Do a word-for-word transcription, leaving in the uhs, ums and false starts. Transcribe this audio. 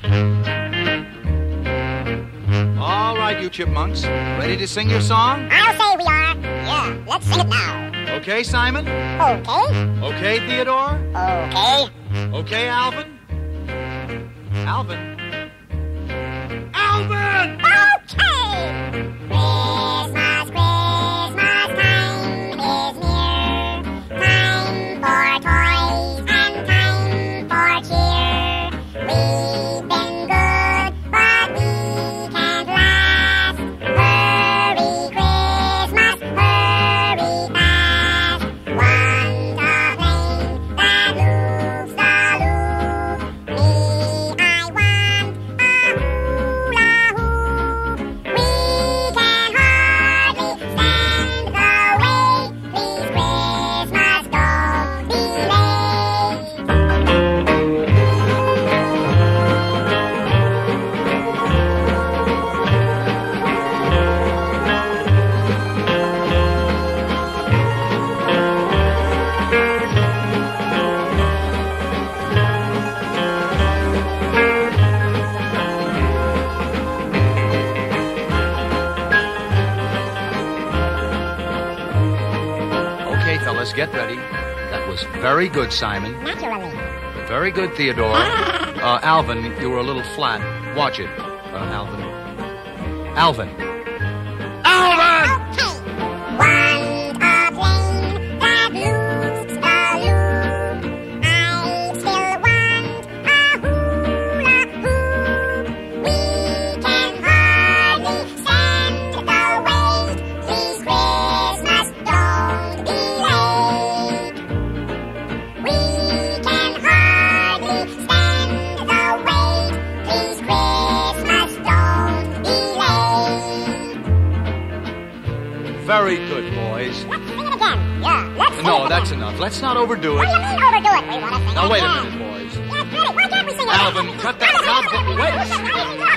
All right, you chipmunks. Ready to sing your song? I'll say we are. Yeah, let's sing it now. Okay, Simon? Okay. Okay, Theodore? Okay. Okay, Alvin? Alvin? Alvin! Okay! Christmas, Christmas time is near. Time for toys and time for cheer. We've been good, but we can't last. Hurry, Christmas, hurry fast. Want a plane that moves the loop. Me, I want a hula hoop. We can hardly stand the wait. Please, Christmas, don't be Okay, fellas, get ready. That was very good, Simon. naturally. Very good, Theodore. Uh, Alvin, you were a little flat. Watch it, uh, Alvin. Alvin. Alvin! Want a plane that loops the loop. I still want a hula hoop. We can hardly stand the wait. Please, Christmas, don't be late. We can hardly stand the wait. Please, Christmas, don't be late. Very good, boys. Let's sing it again. Yeah, let's sing it No, again. that's enough. Let's not overdo What it. do you mean overdo it? We want to sing Now, it wait a again. minute, boys. Yeah, it's ready. Why can't we sing it Alvin, again? cut that. Wait. Now, wait.